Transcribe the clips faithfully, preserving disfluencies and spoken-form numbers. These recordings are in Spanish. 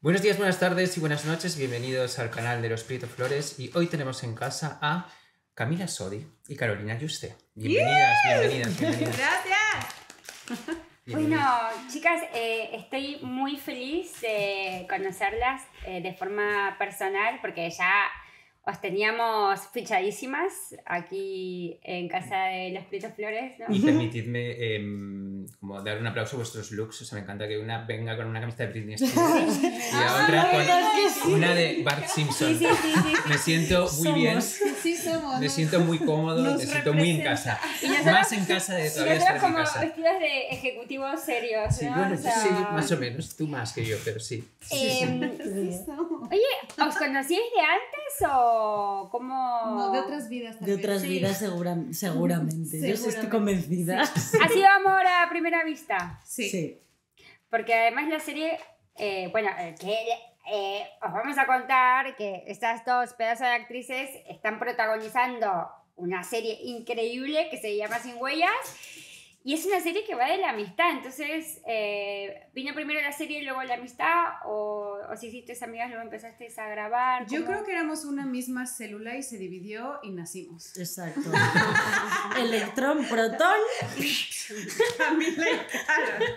Buenos días, buenas tardes y buenas noches. Bienvenidos al canal de Los Prieto Flores. Y hoy tenemos en casa a Camila Sodi y Carolina Yuste. Bienvenidas, ¡Yeah! bienvenidas, bienvenidas. Gracias. Bueno, chicas, eh, estoy muy feliz de conocerlas eh, de forma personal porque ya os teníamos fichadísimas aquí en casa de Los Prieto Flores, ¿no? Y permitidme eh, como dar un aplauso a vuestros looks. O sea, me encanta que una venga con una camiseta de Britney Spears y la otra con una de Bart Simpson. Sí, sí, sí, sí, sí. Me siento muy Somos. bien, Sí, somos. me siento muy cómodo, Nos me siento muy en representa. casa. Y nosotros- Más en casa de Y todavía nosotros estar en como casa. vestidos de ejecutivos serios, Sí, ¿no? bueno, O sea, sí, más o menos. Tú más que yo, pero sí. eh, Sí, somos. Oye, ¿os conocíais de antes o cómo...? No, de otras vidas De también. otras Sí. vidas segura, seguramente. Yo sí estoy Seguramente. convencida. ¿Ha sido amor a primera vista? Sí. Porque además la serie, eh, bueno, eh, que eh, os vamos a contar que estas dos pedazos de actrices están protagonizando una serie increíble que se llama Sin Huellas. Y es una serie que va de la amistad, entonces, eh, ¿vino primero la serie y luego la amistad? ¿O, o si hiciste amigas luego empezaste a grabar? Yo ¿Cómo? creo que éramos una misma célula y se dividió y nacimos. Exacto. Electrón, protón. Camila y Carol.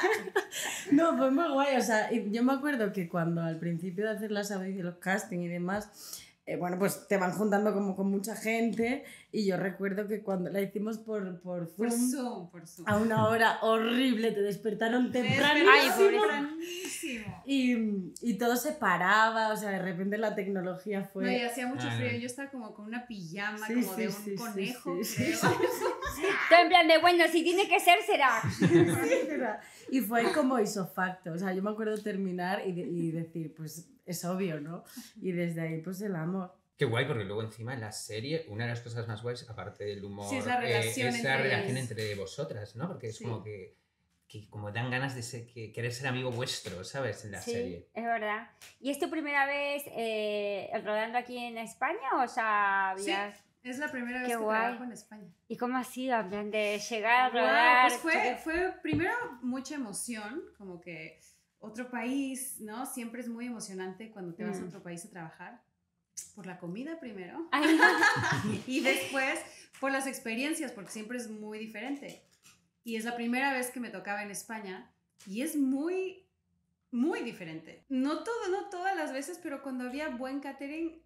No, fue muy guay. O sea, y yo me acuerdo que cuando al principio de hacer las audiciones, los casting y demás, eh, bueno, pues te van juntando como con mucha gente. Y yo recuerdo que cuando la hicimos por, por Zoom, Por Zoom, por Zoom. a una hora horrible, te despertaron temprano. Ay, pobrecito. tempranísimo. Y, y todo se paraba, o sea, de repente la tecnología fue... No, y hacía mucho Ah, frío. no. Yo estaba como con una pijama, Sí, como sí, de un sí, sí, conejo, sí, sí, creo. Todo en plan de, bueno, si tiene que ser, será. Y fue como hizo facto, o sea, yo me acuerdo terminar y, de- y decir, pues es obvio, ¿no? Y desde ahí, pues el amor. Qué guay, porque luego encima en la serie, una de las cosas más guays, aparte del humor, Sí, es la relación eh, es la entre relación ellas. entre vosotras, ¿no? Porque es Sí. como que, que como dan ganas de ser, que, querer ser amigo vuestro, ¿sabes? En la Sí, serie. es verdad. ¿Y es tu primera vez eh, rodando aquí en España o ya Sí, habías...? es la primera vez Qué que guay. trabajo en España. ¿Y cómo ha sido? En plan de llegar a Wow, rodar. pues fue, fue primero mucha emoción, como que otro país, ¿no? Siempre es muy emocionante cuando te vas a Mm. otro país a trabajar. Por la comida primero Ay, y después por las experiencias, porque siempre es muy diferente. Y es la primera vez que me tocaba en España y es muy, muy diferente. No, todo, no todas las veces, pero cuando había buen catering...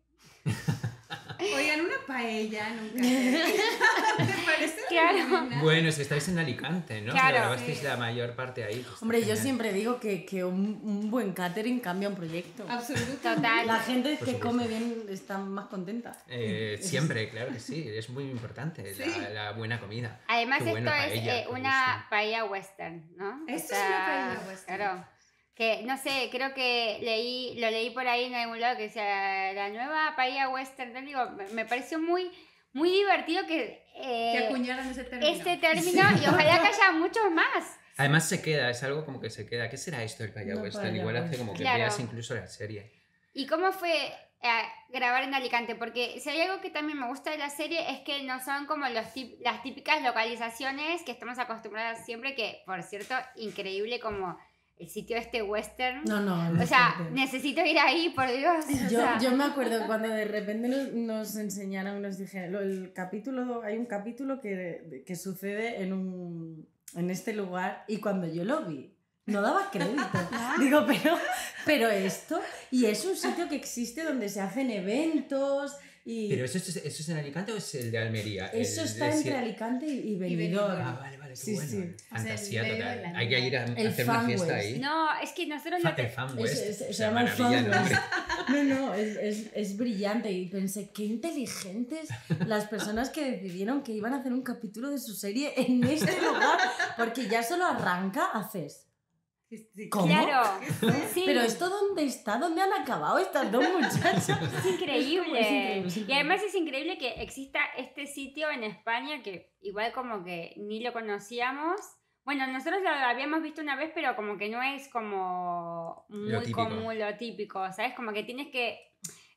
Oigan, una paella en un catering. ¿Te parece? Claro. fenomenal? Bueno, si estáis en Alicante, ¿no? Claro. Que grabasteis Sí. la mayor parte ahí. pues, Hombre, yo genial. siempre digo que, que un, un buen catering cambia un proyecto. Absolutamente. Total. La gente Por que supuesto. come bien está más contenta. Eh, Eso siempre, claro que sí, es muy importante Sí. la, la buena comida. además, Qué esto bueno, es paella, eh, qué una gusto. paella western, ¿no? Esto es una paella western. Claro. Que, no sé, creo que leí, lo leí por ahí en algún lado que decía la nueva paella western. Te digo, me, me pareció muy, muy divertido que... eh, Que acuñaran ese término. este término y ojalá que haya muchos más. Además se queda, es algo como que se queda. ¿Qué será esto del paella No, western? paella Igual hace western. como que Claro. veas incluso la serie. ¿Y cómo fue eh, grabar en Alicante? Porque si hay algo que también me gusta de la serie es que no son como los tip- las típicas localizaciones que estamos acostumbradas siempre, que por cierto, increíble como el sitio este western. No, no. O sea, fuerte. necesito ir ahí, por Dios. O Yo, sea, yo me acuerdo cuando de repente nos, nos enseñaron, nos dijeron, lo- el capítulo, hay un capítulo que, que sucede en, un, en este lugar y cuando yo lo vi, no daba crédito. Digo, pero, pero esto, y es un sitio que existe donde se hacen eventos y ¿Pero eso es, eso es en Alicante o es el de Almería? eso El está de entre Sie- Alicante y, y Benidorm. Benidorm. Ah, vale, vale, qué Sí, bueno. sí. Fantasía O sea, el medio de total. la Hay que ir a, a El hacer una Fan fiesta West. ahí. no, es que nosotros Fa- lo te- el Fan Es- West. es- se O sea, llama el maravilla el Fan nombre. No, no, es, es, es brillante y pensé, qué inteligentes las personas que decidieron que iban a hacer un capítulo de su serie en este lugar, porque ya solo arranca, haces. Sí, sí. ¿Cómo? Claro, sí, Pero esto dónde está, dónde han acabado estas dos muchachas. es increíble. Es increíble, es Y increíble. además es increíble que exista este sitio en España que igual como que ni lo conocíamos. Bueno, nosotros lo habíamos visto una vez, pero como que no es como muy Lo típico. común, lo típico, ¿sabes? Como que tienes que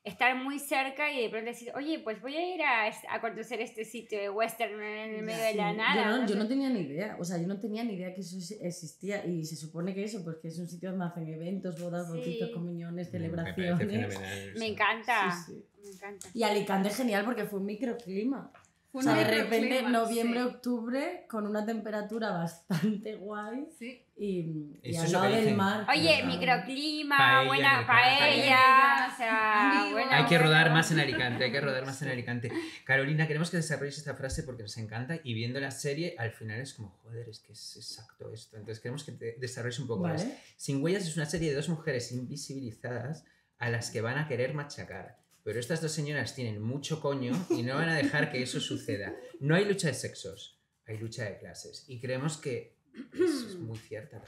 estar muy cerca y de pronto decir, oye, pues voy a ir a, a conocer este sitio de western en el medio Sí, de la nada. Yo no, ¿no? yo no tenía ni idea, o sea, yo no tenía ni idea que eso existía y se supone que eso, pues que es un sitio donde hacen eventos, bodas, Sí. bautizos, comuniones, Me parece celebraciones. fenomenal. Me encanta, Sí, sí. me encanta. Y Alicante es genial porque fue un microclima. Fue O sea, un de repente microclima, noviembre, sí. octubre, con una temperatura bastante guay Sí. y, y Eso al es lo lado que del dicen. mar. Oye, claro. microclima, Paella buena en el campo. paella, Paella, o sea, amigos. buena, Hay que buena. rodar más en Alicante, hay que rodar más en Alicante. Carolina, queremos que desarrolles esta frase porque nos encanta y viendo la serie al final es como, joder, es que es exacto esto. Entonces queremos que te desarrolles un poco más. Vale. Sin Huellas es una serie de dos mujeres invisibilizadas a las que van a querer machacar. Pero estas dos señoras tienen mucho coño y no van a dejar que eso suceda. No hay lucha de sexos, hay lucha de clases. Y creemos que eso es muy cierta.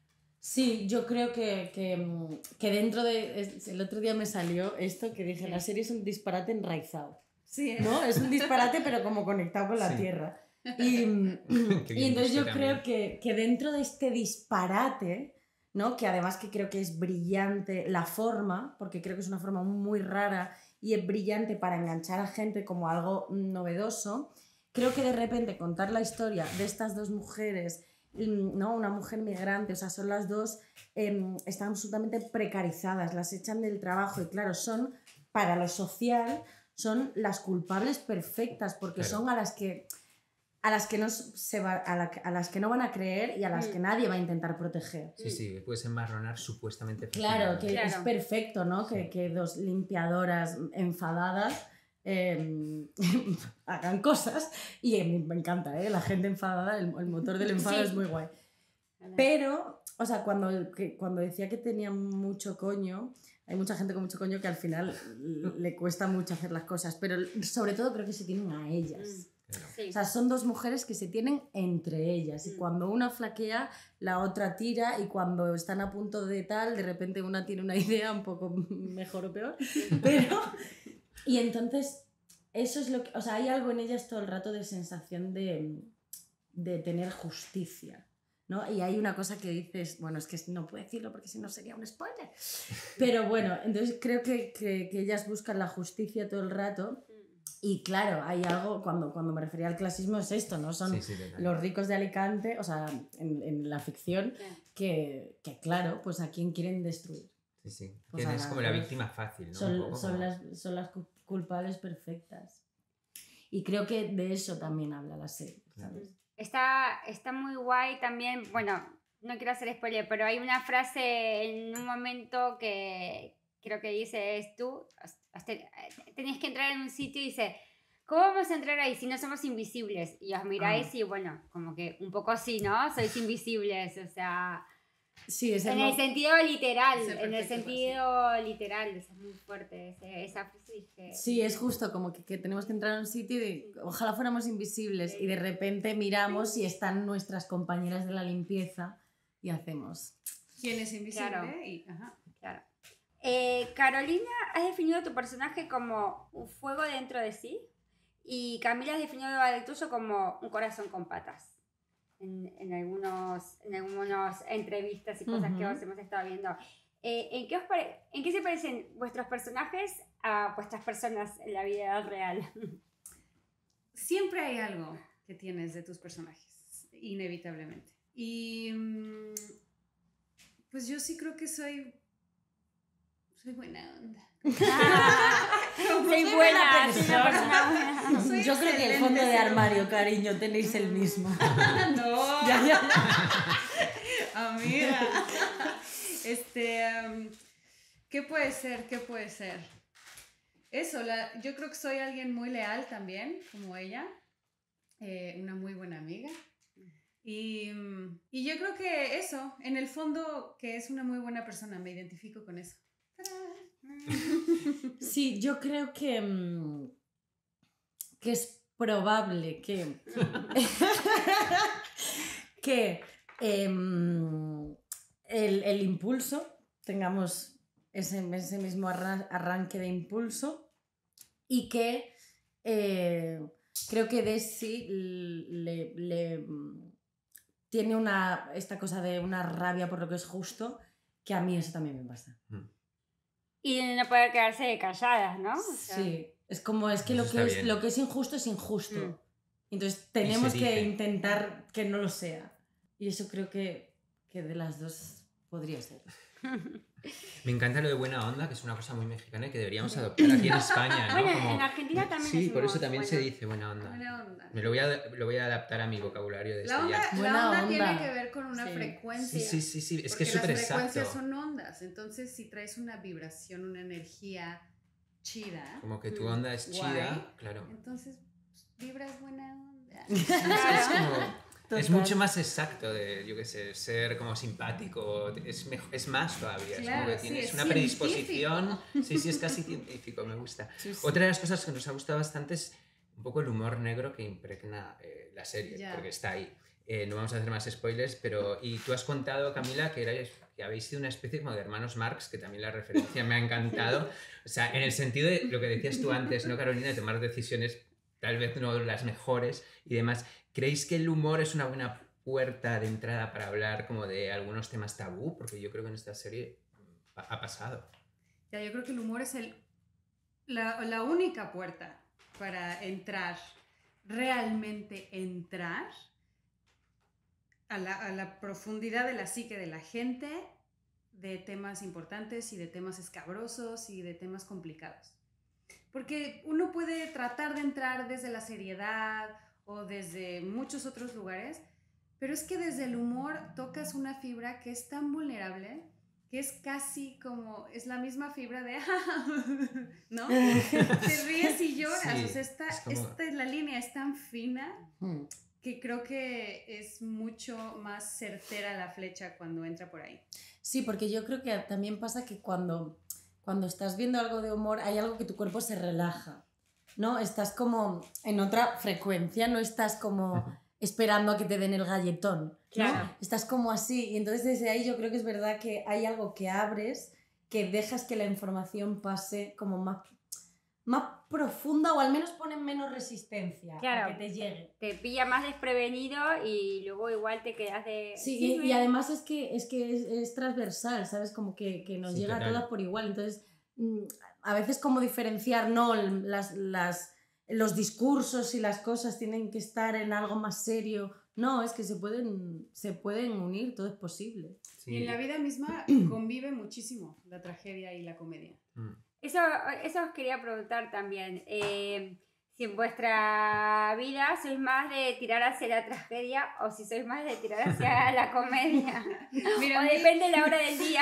Sí, yo creo que, que, que dentro de... es- El otro día me salió esto que dije, la serie es un disparate enraizado. Sí, ¿No? Es un disparate pero como conectado con la Sí. tierra. Y, Qué y bien entonces visto yo creo también. que, que dentro de este disparate, ¿no? Que además que creo que es brillante la forma, porque creo que es una forma muy rara y es brillante para enganchar a gente como algo novedoso, creo que de repente contar la historia de estas dos mujeres, ¿no? Una mujer migrante, o sea, son las dos, eh, están absolutamente precarizadas, las echan del trabajo y claro, son para lo social, son las culpables perfectas porque Claro. son a las que a las que no se va, a, la, a las que no van a creer y a las Mm. que nadie va a intentar proteger. Sí, sí, puedes enmarronar supuestamente. Claro, que fácilmente. es Claro. perfecto, ¿no? Sí. Que, que dos limpiadoras enfadadas eh, hagan cosas y a mí me encanta, ¿eh? La gente enfadada, el, el motor del enfado Sí. es muy guay. Pero, o sea, cuando, que, cuando decía que tenía mucho coño, hay mucha gente con mucho coño que al final le cuesta mucho hacer las cosas, pero sobre todo creo que se tienen a ellas. Claro. Sí. O sea, son dos mujeres que se tienen entre ellas y Mm. cuando una flaquea, la otra tira y cuando están a punto de tal, de repente una tiene una idea un poco mejor o peor, pero... Y entonces, eso es lo que... O sea, hay algo en ellas todo el rato de sensación de, de tener justicia, ¿no? Y hay una cosa que dices, bueno, es que no puedo decirlo porque si no sería un spoiler, pero bueno, entonces creo que, que, que ellas buscan la justicia todo el rato. Y claro, hay algo, cuando, cuando me refería al clasismo es esto, ¿no? Son Sí, sí, total. los ricos de Alicante, o sea, en, en la ficción, Claro. que, que claro, pues a quién quieren destruir. Sí, sí. Pues Que a es la- como la víctima fácil, ¿no? Un Son, poco son, como- las, son las cu- culpables perfectas. Y creo que de eso también habla la serie, ¿sabes? Está, está muy guay también, bueno, no quiero hacer spoiler, pero hay una frase en un momento que creo que dice es tú, tenías que entrar en un sitio y dice, ¿cómo vamos a entrar ahí si no somos invisibles? Y os miráis Ah. y bueno, como que un poco sí, ¿no? Sois invisibles, o sea, Sí, es el en el mo- sentido literal, Ese en el perfecto, sentido literal, eso es muy fuerte, ese- esa frase dije... Sí, es justo como que, que tenemos que entrar a un sitio y de- ojalá fuéramos invisibles y de repente miramos y están nuestras compañeras de la limpieza y hacemos. ¿Quién es invisible? Claro. Y, ajá. Claro. Eh, Carolina, has definido a tu personaje como un fuego dentro de sí y Camila has definido al tuyo como un corazón con patas. En, en, algunos, en algunas entrevistas y cosas que Ujú. os hemos estado viendo. Eh, ¿en, qué os pare- ¿En qué se parecen vuestros personajes a vuestras personas en la vida real? Siempre hay algo que tienes de tus personajes, inevitablemente. Y mm, pues yo sí creo que soy soy buena onda. Soy soy buena, buena soy una persona buena. Soy Yo creo que el excelente fondo de ser armario, humano. cariño, tenéis el mismo. No, Ya, ya. amiga. Este, um, ¿qué puede ser? ¿Qué puede ser? Eso, la, yo creo que soy alguien muy leal también, como ella. Eh, una muy buena amiga. Y, mm, y yo creo que eso, en el fondo, que es una muy buena persona, me identifico con eso. Sí, yo creo que, mm, que es probable que, que em, el, el impulso, tengamos ese, ese mismo arra- arranque de impulso y que eh, creo que Desi le, le, mm, tiene una, esta cosa de una rabia por lo que es justo, que a mí eso también me pasa. Mm. Y no poder quedarse calladas, ¿no? O sea, Sí, es como, es que, Eso lo está que es bien. lo que es injusto es injusto. Mm. Entonces tenemos se que dice. intentar que no lo sea. Y eso creo que, que de las dos podría ser. Me encanta lo de buena onda, que es una cosa muy mexicana y que deberíamos adoptar aquí en España, ¿no? Bueno, Como- en Argentina también Sí, por eso decimos también se buena. dice buena onda. Buena onda. Me lo voy, a, lo voy a adaptar a mi vocabulario desde La onda, ya. la Buena onda onda. tiene que ver con una Sí. frecuencia. Sí, sí, sí, sí. Es Porque que es súper las frecuencias exacto. son ondas. Entonces, si traes una vibración, una energía chida, Como que tu Mm. onda es chida, Guay. claro. entonces pues, vibras buena onda. Es, es como- es Total. mucho más exacto de, yo qué sé, ser como simpático, es, mejor, es más todavía, es Claro, como que sí, tienes es una científico. predisposición, sí, sí, es casi científico, me gusta. Sí, sí. Otra de las cosas que nos ha gustado bastante es un poco el humor negro que impregna eh, la serie, Ya. porque está ahí. Eh, no vamos a hacer más spoilers, pero... Y tú has contado, Camila, que, erais, que habéis sido una especie como de hermanos Marx, que también la referencia me ha encantado. O sea, en el sentido de lo que decías tú antes, ¿no, Carolina? De tomar decisiones tal vez no las mejores y demás. ¿Creéis que el humor es una buena puerta de entrada para hablar como de algunos temas tabú? Porque yo creo que en esta serie ha, ha pasado. Ya, yo creo que el humor es el, la, la única puerta para entrar, realmente entrar a la, a la profundidad de la psique de la gente, de temas importantes y de temas escabrosos y de temas complicados. Porque uno puede tratar de entrar desde la seriedad o desde muchos otros lugares, pero es que desde el humor tocas una fibra que es tan vulnerable que es casi como, es la misma fibra de, ¿no? Te ríes y lloras, Sí, o sea, esta, es como- esta, la línea es tan fina Mm. que creo que es mucho más certera la flecha cuando entra por ahí. Sí, porque yo creo que también pasa que cuando, cuando estás viendo algo de humor hay algo que tu cuerpo se relaja, ¿no? Estás como en otra frecuencia, no estás como esperando a que te den el galletón, ¿no? Claro. Estás como así y entonces desde ahí yo creo que es verdad que hay algo que abres, que dejas que la información pase como más, más profunda o al menos ponen menos resistencia Claro. a que te llegue. Te pilla más desprevenido y luego igual te quedas de... Sí, Sí, y, me- y además es que es, que es, es transversal, ¿sabes? Como que, que nos Sí, llega total. a todas por igual. Entonces, mm, a veces como diferenciar, no, las, las, los discursos y las cosas tienen que estar en algo más serio. No, es que se pueden, se pueden unir, todo es posible. Sí. Y en la vida misma convive muchísimo la tragedia y la comedia. Mm. Eso, eso os quería preguntar también. eh, si en vuestra vida sois más de tirar hacia la tragedia o si sois más de tirar hacia la comedia. Mira, O a mí- depende de la hora del día.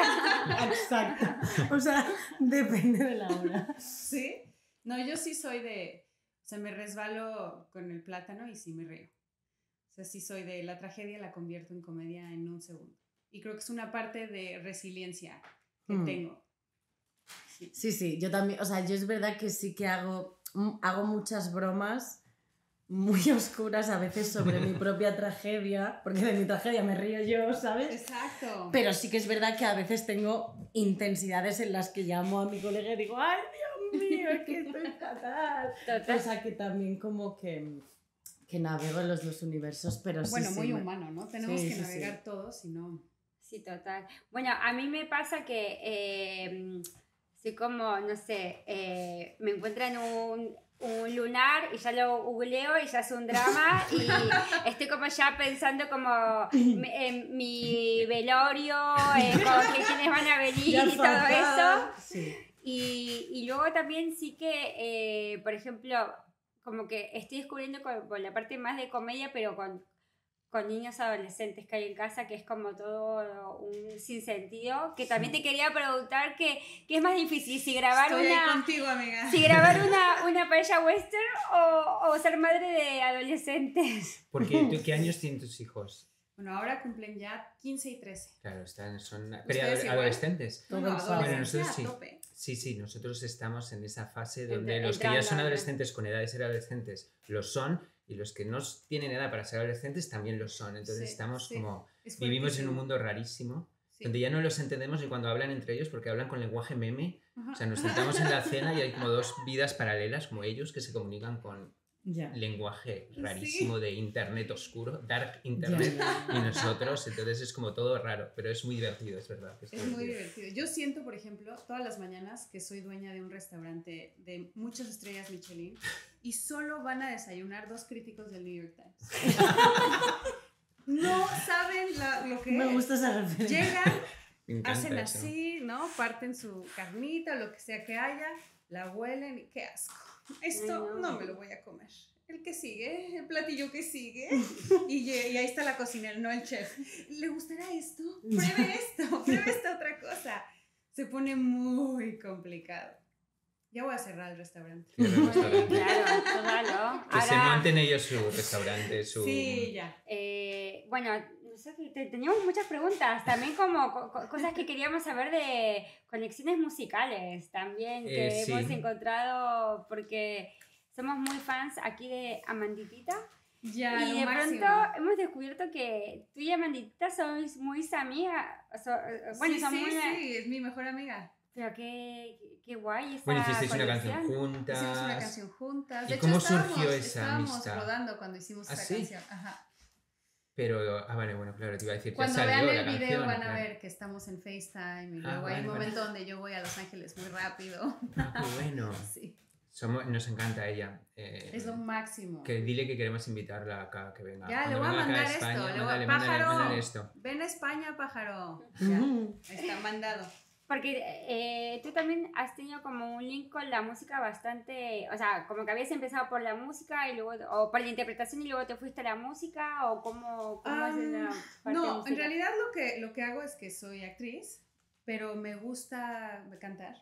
Exacto. O sea, depende de la hora. ¿Sí? No, yo sí soy de... O sea, me resbalo con el plátano y sí me río. O sea, sí soy de la tragedia, la convierto en comedia en un segundo. Y creo que es una parte de resiliencia que Mm. tengo. Sí. Sí, sí, yo también, o sea, yo es verdad que sí que hago, mm, hago muchas bromas muy oscuras a veces sobre mi propia tragedia, porque de mi tragedia me río yo, ¿sabes? Exacto. Pero sí que es verdad que a veces tengo intensidades en las que llamo a mi colega y digo, ¡ay, Dios mío, es que estoy fatal! Total. O sea, que también como que, que navego en los dos universos, pero sí, Bueno, sí, muy me- humano, ¿no? Tenemos Sí, que sí, navegar sí. todos, si no... Sí, total. Bueno, a mí me pasa que eh, soy como, no sé, eh, me encuentran un, un lunar y ya lo googleo y ya es un drama y estoy como ya pensando como mi- en mi velorio, eh, como que quiénes van a venir Ya y todo fatal. eso. Sí. Y, y luego también sí que, eh, por ejemplo, como que estoy descubriendo con, con la parte más de comedia, pero con, con niños adolescentes que hay en casa, que es como todo un sinsentido. Que también te quería preguntar que, ¿qué es más difícil? Si grabar Estoy ahí una... contigo, amiga. Si grabar una, una paella western o, o ser madre de adolescentes. Porque, ¿tú, ¿qué años tienen tus hijos? Bueno, ahora cumplen ya quince y trece. Claro, están, son ¿Ustedes igual? adolescentes. Todo Bueno, el sol. adolescencia Bueno, nosotros sí. a tope. Sí, sí, nosotros estamos en esa fase donde Entra- los que ya son entrando, adolescentes con edad de ser adolescentes lo son y los que no tienen edad para ser adolescentes también lo son. Entonces Sí, estamos sí. como... Es Vivimos en fuertísimo. un mundo rarísimo Sí. donde ya no los entendemos ni cuando hablan entre ellos porque hablan con lenguaje meme. Ajá. O sea, nos sentamos en la cena y hay como dos vidas paralelas como ellos que se comunican con Ya. lenguaje rarísimo Sí. de internet oscuro, dark internet, Ya. y nosotros, entonces es como todo raro, pero es muy divertido, es verdad. que Es muy divertido. Yo siento, por ejemplo, todas las mañanas que soy dueña de un restaurante de muchas estrellas Michelin y solo van a desayunar dos críticos del New York Times. No saben la- lo que Me es. gusta esa referencia. Llegan, Me encanta hacen eso. así, ¿no? Parten su carnita, lo que sea que haya, la huelen y qué asco. Esto Ay, no. no me lo voy a comer. El que sigue, el platillo que sigue. Y, lle- y ahí está la cocinera, no el chef. ¿Le gustará esto? Pruebe esto, pruebe esta otra cosa. Se pone muy complicado. Ya voy a cerrar el restaurante. Cierra el restaurante. Claro, claro. Que se Ahora, monten ellos su restaurante, su... Sí, ya. eh, bueno, no sé, te- teníamos muchas preguntas, también como co- co- cosas que queríamos saber de conexiones musicales también que Eh, sí. hemos encontrado porque somos muy fans aquí de Amanditita Ya, y lo de máximo. pronto hemos descubierto que tú y Amanditita sois muy amigas, so- eh, bueno, sí, son sí, muy... sí, es mi mejor amiga. Pero qué, qué- qué guay esa Bueno, hicisteis una conexión. canción juntas. Hicimos una canción juntas. ¿Y De hecho, cómo estábamos, surgió esa estábamos amistad? rodando cuando hicimos ¿Ah, esa sí? canción. Ajá. Pero, ah, vale, bueno, claro, te iba a decir, Cuando ya salió vean la el video canción, van a claro. ver que estamos en FaceTime y Ah, luego hay vale, un vale. momento donde yo voy a Los Ángeles muy rápido. Ah, qué bueno. Sí, Somos, nos encanta ella. eh, es lo máximo. Que dile que queremos invitarla acá, que venga. Ya, Cuando le voy a venga acá mandar España, esto. Le voy a... mándale, mándale, Pájaro, mándale esto. ven a España, pájaro. Ya, Ujú. está mandado. Porque eh, tú también has tenido como un link con la música bastante, o sea, como que habías empezado por la música y luego, o por la interpretación y luego te fuiste a la música, o cómo, cómo es Am, la parte No, en musical? realidad lo que, lo que hago es que soy actriz, pero me gusta cantar.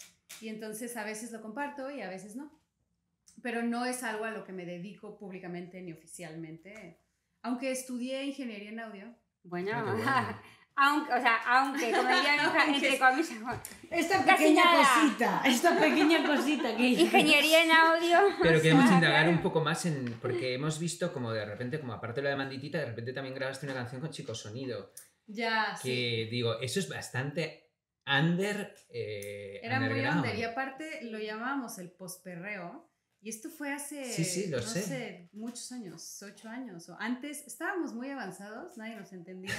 Y entonces a veces lo comparto y a veces no. Pero no es algo a lo que me dedico públicamente ni oficialmente. Aunque estudié ingeniería en audio. Bueno, Ah, qué bueno. aunque, o sea, aunque, como dirían Aunque- entre comillas, Esta Casi pequeña nada. cosita, esta pequeña cosita que hice. ingeniería en audio. Pero queremos Ah, indagar claro. un poco más en... Porque hemos visto como de repente, como aparte de lo de Manditita, de repente también grabaste una canción con Chico Sonido. Ya, sí. Que digo, eso es bastante under... eh, Era muy underground. under. Y aparte lo llamábamos el posperreo. Y esto fue hace, Sí, sí, lo no sé. sé, muchos años, ocho años. O antes estábamos muy avanzados, nadie nos entendía.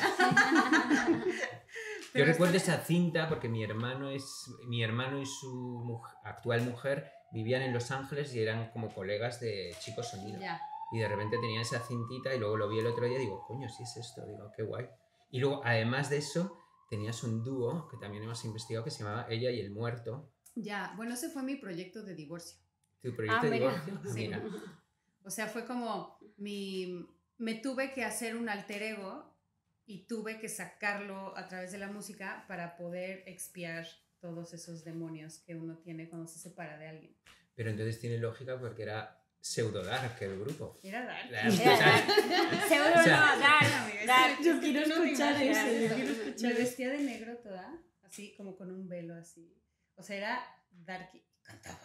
Yo Pero recuerdo está- esa cinta porque mi hermano es mi hermano y su muj- actual mujer vivían en Los Ángeles y eran como colegas de Chico Sonido. Ya. Y de repente tenía esa cintita y luego lo vi el otro día y digo, coño, sí es esto, digo, qué guay. Y luego, además de eso, tenías un dúo que también hemos investigado que se llamaba Ella y el Muerto. Ya, bueno, ese fue mi proyecto de divorcio. ¿Tu proyecto Ah, de mira. divorcio? Ah, Sí. mira. O sea, fue como mi... Me tuve que hacer un alter ego y tuve que sacarlo a través de la música para poder expiar todos esos demonios que uno tiene cuando se separa de alguien. Pero entonces tiene lógica porque era pseudo dark el grupo. Era dark. Era- Era- Seguro O sea, no, dar, amiga, dar. es que Yo quiero tú no te escuchar imaginas. eso, yo quiero escuchar Me eso. vestía de negro toda, así como con un velo así. O sea, era darky. Cantaba.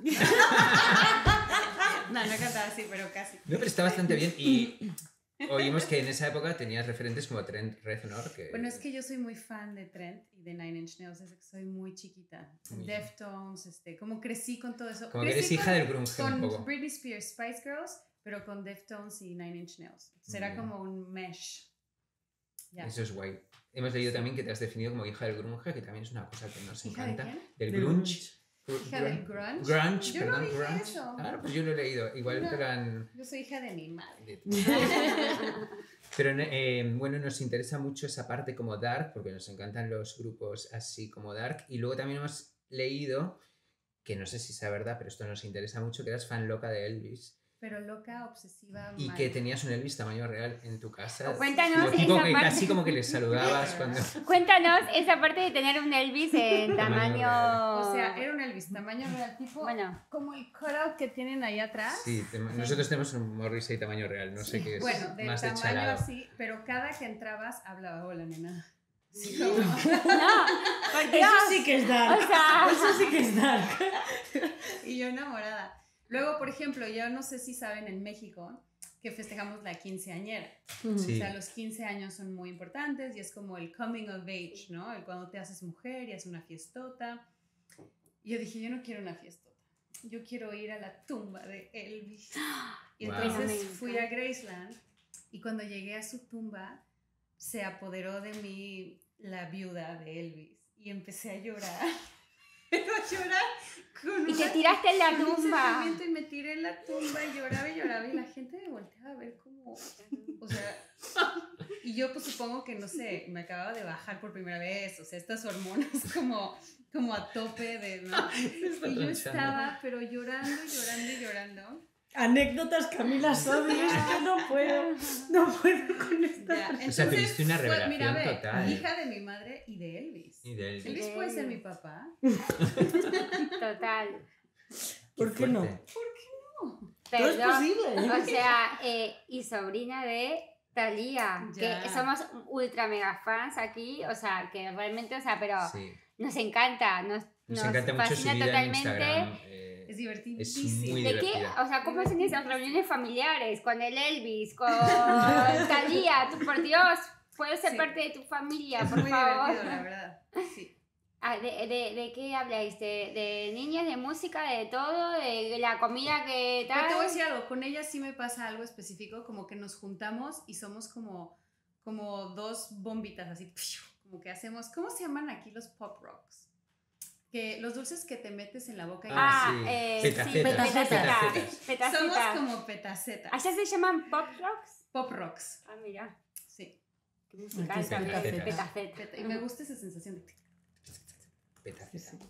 No, no cantaba así, pero casi. No, pero está bastante bien y oímos que en esa época tenías referentes como Trent Reznor. Que... Bueno, es que yo soy muy fan de Trent y de Nine Inch Nails desde que soy muy chiquita. Muy bien. Deftones, este, como crecí con todo eso. Como que Crecí eres hija con, del grunge un con poco. Britney Spears, Spice Girls, pero con Deftones y Nine Inch Nails. Entonces Muy era bien. como un mesh. Ya. Eso es guay. Hemos leído también que te has definido como hija del grunge, que también es una cosa que nos ¿Hija de encanta. quién? Del Del grunge. Hija del grunge. Grunge, Yo no perdón, dije grunge. eso. Ah, pues yo lo he leído. Igual No. te lo han... Yo soy hija de mi madre. Pero eh, bueno, nos interesa mucho esa parte como dark, porque nos encantan los grupos así como dark. Y luego también hemos leído, que no sé si sea verdad, pero esto nos interesa mucho, que eras fan loca de Elvis. Pero loca, obsesiva. Y mal. que tenías un Elvis tamaño real en tu casa. Cuéntanos Como tipo esa que parte. casi como que le saludabas cuando... Cuéntanos esa parte de tener un Elvis en Tamaño tamaño... O sea, era un Elvis tamaño real, tipo Bueno, como el cutout que tienen ahí atrás. Sí, te- nosotros tenemos un Morrissey tamaño real, no sé qué es Bueno, de más de tamaño chalado. así, pero cada que entrabas hablaba, hola nena. Sí, como- no, porque Eso sí que es dark. o sea, Eso sí que es dark. y yo enamorada. Luego, por ejemplo, yo no sé si saben en México que festejamos la quinceañera. Sí. O sea, los quince años son muy importantes y es como el coming of age, ¿no? El cuando te haces mujer y haces una fiestota. Y yo dije, yo no quiero una fiestota. yo quiero ir a la tumba de Elvis. Y Wow. entonces fui a Graceland y cuando llegué a su tumba se apoderó de mí la viuda de Elvis y empecé a llorar. Pero a llorar con Y una- te tiraste en la con un tumba. sentimiento y me tiré en la tumba y lloraba y lloraba y la gente me volteaba a ver como, o sea, y yo pues supongo que, no sé, me acababa de bajar por primera vez, o sea, estas hormonas como, como a tope de, ¿no? Está Y yo tronchando. estaba, pero llorando y llorando y llorando. Anécdotas que a mí las odio, es que no puedo, no puedo con esta. Ya, O sea, tuviste una fue- revelación mira, ve, total. hija de mi madre y de Elvis. Y de él. Elvis puede ser mi papá. Total. ¿Por qué no? fuerte. Todo es Perdón. posible. O sea, eh, y sobrina de Thalía, Ya. que somos ultra mega fans aquí, o sea, que realmente, o sea, pero Sí. nos encanta, nos, Nos, nos encanta mucho su fascina vida en totalmente. Instagram. eh, Es divertidísimo. muy ¿De qué? divertida. O sea, ¿cómo hacen esas reuniones familiares? Con el Elvis, con Thalía, tú por Dios, puedes ser Sí. parte de tu familia, Es por muy favor. divertido, la verdad. Sí. Ah, ¿de, de, ¿De qué habláis? ¿De, ¿De niñas, de música, de todo? ¿De la comida que Pero te voy a tal? decir algo, con ella sí me pasa algo específico, como que nos juntamos y somos como, como dos bombitas así, como que hacemos, ¿cómo se llaman aquí los pop rocks? Que los dulces que te metes en la boca y Ah, sí. eh, Petacetas, sí, petacetas. petacetas. somos Petacetas. como petacetas. ¿Allá se llaman pop rocks? Pop rocks, Ah, mira. sí. Qué musical Aquí también. petacetas. Petaceta. Peta- Y me gusta esa sensación de... Petaceta.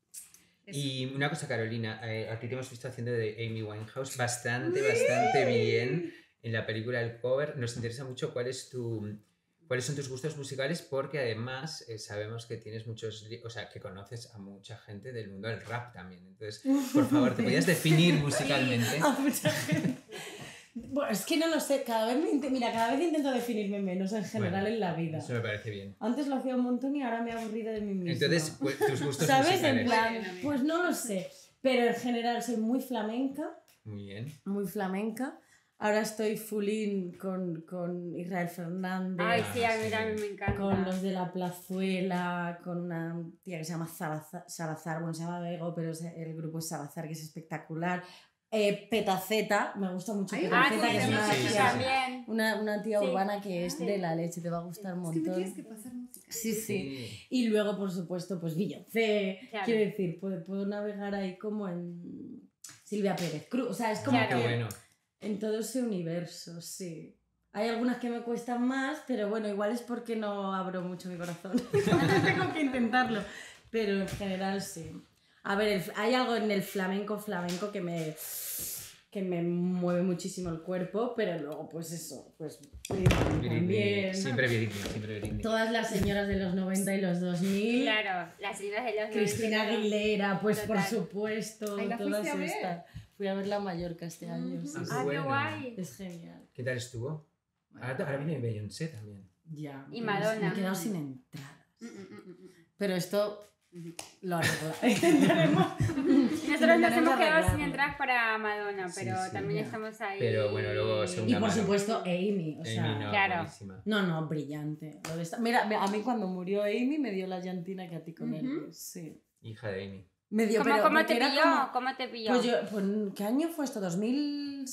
eso. Y una cosa, Carolina, eh, a ti te hemos visto haciendo de Amy Winehouse bastante, bastante bien en la película El Cover. Nos interesa mucho cuál es tu, cuáles son tus gustos musicales, porque además eh, sabemos que tienes muchos, li- o sea, que conoces a mucha gente del mundo del rap también. Entonces, por favor, ¿te podías definir musicalmente? A mucha gente. Bueno, es que no lo sé, cada vez me int- mira, cada vez intento definirme menos en general Bueno, en la vida. Eso me parece bien. Antes lo hacía un montón y ahora me he aburrido de mí misma. Entonces, pues, tus gustos ¿sabes? En musicales. plan, Muy bien, amiga. pues no lo sé, pero en general soy muy flamenca, Muy bien. muy flamenca. Ahora estoy full in con, con Israel Fernández, Ay, sí, a mí sí. también me encanta. con los de la Plazuela, con una tía que se llama Salazar, Salazar bueno, se llama Bego, pero es- el grupo es Salazar, que es espectacular. Eh, Petaceta, me gusta mucho Ay, Ah, sí, Petaceta, que es sí, una sí, sí, sí. tía, también. una, una tía Sí. urbana que es Sí. de la leche, te va a gustar un Es que me montón. tienes que pasar música. Sí, sí. Sí. Y luego, por supuesto, pues Beyoncé. Claro. Quiero decir, puedo, puedo navegar ahí como en Silvia Pérez Cruz. O sea, es como Claro. Qué que bueno. en todo ese universo, sí. Hay algunas que me cuestan más, pero bueno, igual es porque no abro mucho mi corazón. Tengo que intentarlo. Pero en general sí. A ver, el- hay algo en el flamenco flamenco que me, que me mueve muchísimo el cuerpo, pero luego pues eso, pues Britney Britney. también. Siempre Britney, siempre Britney. Todas las señoras de los noventa y los dos mil. Claro, las señoras de los Cristina noventa. Aguilera, pues por Total. supuesto, Ay, ¿la todas fuiste a ver? estas. Fui a verla a Mallorca este año. sí, Ah, sí. qué Ah, qué bueno. guay. Es genial. ¿Qué tal estuvo? Ahora, ahora viene Beyoncé también. Ya. Y pero Madonna. Me he quedado sin entradas. Mm, mm, mm, mm. Pero esto lo arreglaremos. Nosotros nos Intentaremos hemos quedado sin arreglarlo. entrar para Madonna, Sí, pero sí, también ya. estamos ahí. Pero bueno, luego segunda Y por mano. supuesto Amy, o Amy, sea... no, claro. buenísima. No, no, brillante. Lo de esta- Mira, a mí cuando murió Amy me dio la llantina que a ti con Ujú. Elvis, sí. Hija de Amy. Me dio, ¿Cómo, pero cómo porque te era pilló? como- ¿Cómo te pilló? Pues yo, pues, ¿qué año fue esto? ¿dos mil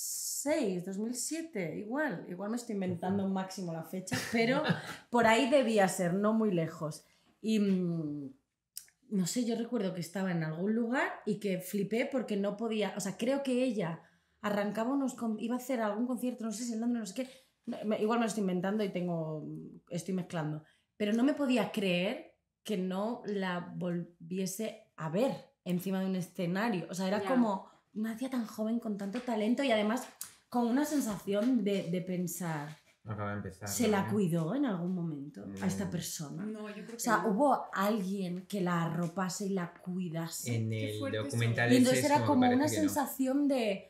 seis? ¿dos mil siete? Igual, igual me estoy inventando máximo la fecha, pero por ahí debía ser, no muy lejos. Y mm, no sé, yo recuerdo que estaba en algún lugar y que flipé porque no podía, o sea, creo que ella arrancaba unos, con- iba a hacer algún concierto, no sé si en Londres, no sé qué, no, me- igual me lo estoy inventando y tengo, estoy mezclando, pero no me podía creer que no la volviese a ver encima de un escenario. O sea, era Ya. como una tía tan joven con tanto talento y además con una sensación de, de pensar, Acaba de empezar. ¿se ¿no? la cuidó en algún momento a esta Mm. persona? No, yo creo que O sea, no. hubo alguien que la arropase y la cuidase. En Qué el fuerte documental Y ese entonces es era que como una parece que no. sensación de...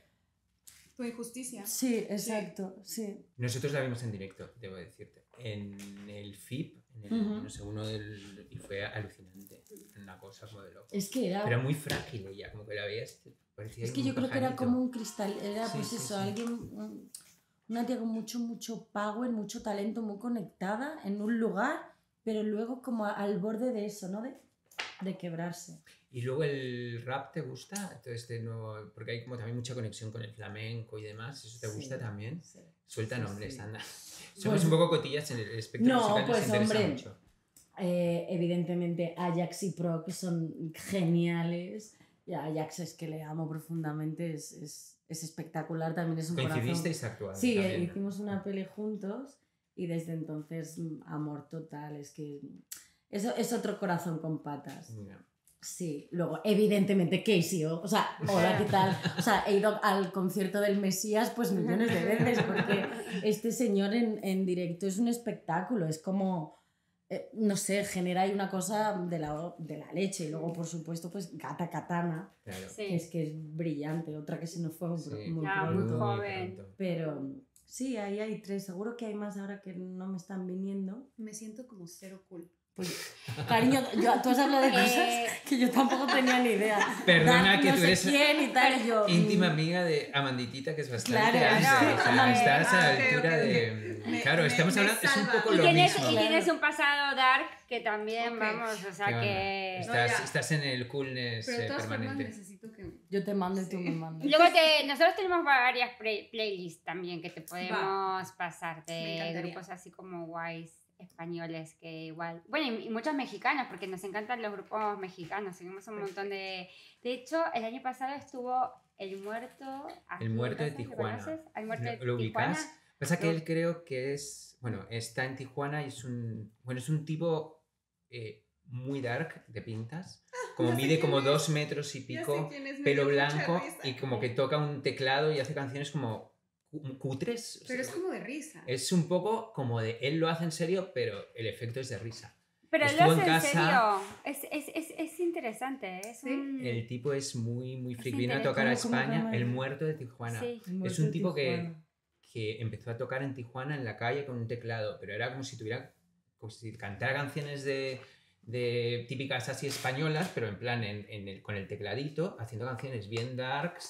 Tu injusticia. Sí, exacto, sí. Nosotros la vimos en directo, debo decirte. En el F I P, en el, Ujú. no sé, uno del. Y fue alucinante. Una cosa como de loco. Es que era... Pero muy frágil ella, como que la veías. Parecía Es que un yo creo que era pajarito. como un cristal, era Sí, pues sí, eso, sí. alguien, un- una tía con mucho, mucho power, mucho talento, muy conectada en un lugar, pero luego como a- al borde de eso, ¿no? De de quebrarse. ¿Y luego el rap te gusta? Todo este nuevo, porque hay como también mucha conexión con el flamenco y demás. ¿Eso te gusta Sí, también? sí. Suelta Sí, nombres, sí. anda. Somos Pues- un poco cotillas en el espectro No, musical, pues, nos interesa hombre. mucho. Eh, evidentemente Ajax y Pro, que son geniales. Y a Ajax es que le amo profundamente, es, es, es espectacular, también es un corazón. ¿Coincidisteis actuando? Sí, eh, también? hicimos una peli juntos y desde entonces mm, amor total, es que eso es otro corazón con patas. Ya. Sí, luego evidentemente Casey, o, o sea, hola, ¿qué tal? O sea, he ido al concierto del Mesías pues millones de veces porque este señor en, en directo es un espectáculo, es como... Eh, no sé, genera ahí una cosa de la, de la leche. Y luego, por supuesto, pues Gata Katana, Claro. Sí. que es que es brillante. Otra que se nos fue muy, pro- Sí. muy Ya, muy pronto. joven. pronto. Pero sí, ahí hay tres. Seguro que hay más ahora que no me están viniendo. Me siento como cero cool. Pues, cariño, yo- tú has hablado de cosas Eh, que yo tampoco tenía ni idea. Perdona Dark que no tú sé eres quién y tal. Y yo, mm, íntima amiga de Amanditita, que es bastante Claro, alta, claro. o sea, Ah, estás a la ok, ok, altura ok. de... Me- claro, me- estamos me hablando... Es un salva. poco Y lo tienes, mismo. y tienes un pasado dark que también, Ok. vamos, o sea ¿Qué onda? que... Estás, No, ya. estás en el coolness Pero de eh, todas formas permanente. necesito que... yo te mando y tú Sí. me mandas. Y luego te, nosotros tenemos varias play- playlists también que te podemos pasar Me de encantaría. grupos así como guays españoles que igual, bueno, y, y muchos mexicanos porque nos encantan los grupos mexicanos, seguimos un montón de... De hecho, el año pasado estuvo El Muerto... aquí El en Muerto de casa, ¿lo Tijuana. conoces? El Muerto de ¿Lo, lo Tijuana. ubicas? Pasa que No. él creo que es... Bueno, está en Tijuana y es un... Bueno, es un tipo eh, muy dark de pintas. Como ya sé mide quién como es. dos metros y Ya sé pico, quién es, me pelo dio mucha blanco risa. y como que toca un teclado y hace canciones como cu- cutres. Pero es como de risa. Es un poco como de él lo hace en serio, pero el efecto es de risa. Pero lo Estuvo hace en en casa. serio, es, es, es, es interesante, es Sí. un... El tipo es muy, muy Es freak. Vino a tocar a interesante. ¿Cómo- cómo España, llama? El Muerto de Tijuana. Sí. Es un tipo que, que empezó a tocar en Tijuana en la calle con un teclado, pero era como si tuviera, como si cantara canciones de, de típicas así españolas, pero en plan en, en el, con el tecladito, haciendo canciones bien darks.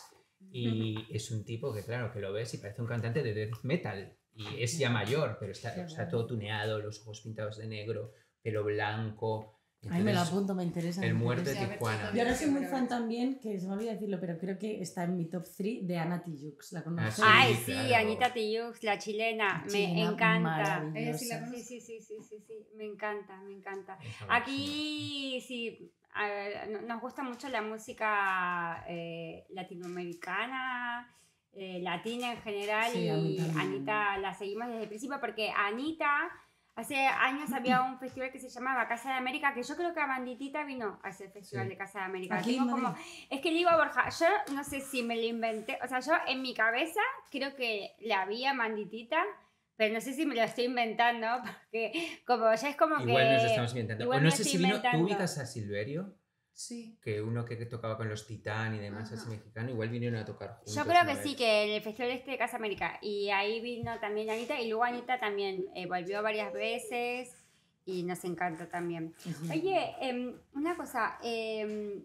Y es un tipo que, claro, que lo ves y parece un cantante de death metal. Y es ya mayor, pero está, Qué está bueno. todo tuneado, los ojos pintados de negro, pelo blanco. Ay, me lo Entonces, apunto, me interesa. El me Muerto de interesa. Sí, a ver, Tijuana. Yo ahora soy muy Pero- fan también, que se me olvida decirlo, pero creo que está en mi top tres de Ana Tijoux. ¿La conoces? Sí, Ay, sí, claro. Anita Tijoux, la chilena, me Chilena encanta. maravillosa. Ella sí la Sí, conozco. sí, sí, sí, sí, sí, me encanta, me encanta. Esa máxima. Aquí sí, a ver, no- nos gusta mucho la música eh, latinoamericana, eh, latina en general, Sí, a mí y también. Anita la seguimos desde el principio porque Anita, hace años había un festival que se llamaba Casa de América, que yo creo que Amanditita vino a ese festival Sí. de Casa de América. Aquí Tengo en como, Madrid. es que le digo a Borja, yo no sé si me lo inventé, o sea, yo en mi cabeza creo que la vi a Amanditita, pero no sé si me lo estoy inventando, porque como ya es como que... Igual nos estamos inventando. igual O no me sé estoy si vino, ¿tú inventando. ubicas a Silverio? Sí. Que uno que, que tocaba con los Titán y demás, Ajá. así mexicano, igual vinieron a tocar juntos. Yo creo una que sí, vez. que en el festival este de Casa América. Y ahí vino también Anita, y luego Anita también eh, volvió varias veces y nos encanta también. Ujú. Oye, em, una cosa, em,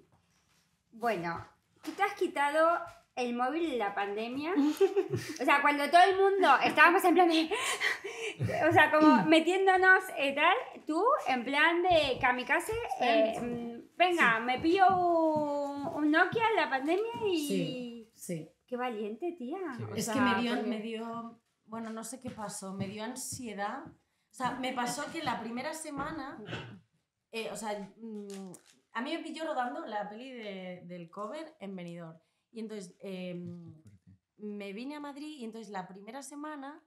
bueno, tú te has quitado el móvil en la pandemia. O sea, cuando todo el mundo estábamos en plan de... O sea, como metiéndonos y tal, tú en plan de kamikaze, eh, mm, venga, me pillo un, un Nokia en la pandemia y... Sí. Sí. Qué valiente, tía. Sí, O Es sea, que me dio, porque- me dio, bueno, no sé qué pasó, me dio ansiedad. O sea, me pasó que la primera semana, eh, o sea, mm, a mí me pilló rodando la peli de- del cover en Benidorm. Y entonces eh, me vine a Madrid y entonces la primera semana